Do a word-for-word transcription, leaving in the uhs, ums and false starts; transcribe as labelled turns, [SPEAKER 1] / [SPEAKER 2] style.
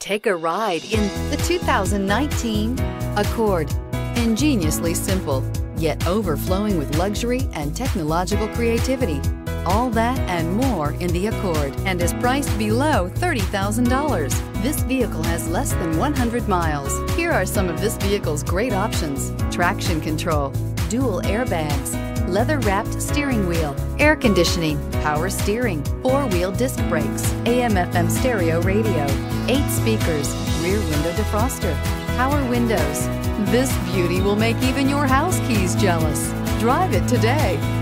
[SPEAKER 1] Take a ride in the two thousand nineteen Accord. Ingeniously simple, yet overflowing with luxury and technological creativity. All that and more in the Accord, and is priced below thirty thousand dollars. This vehicle has less than one hundred miles. Here are some of this vehicle's great options: traction control, dual airbags, leather-wrapped steering wheel, air conditioning, power steering, four-wheel disc brakes, A M F M stereo radio, eight speakers, rear window defroster, power windows. This beauty will make even your house keys jealous. Drive it today.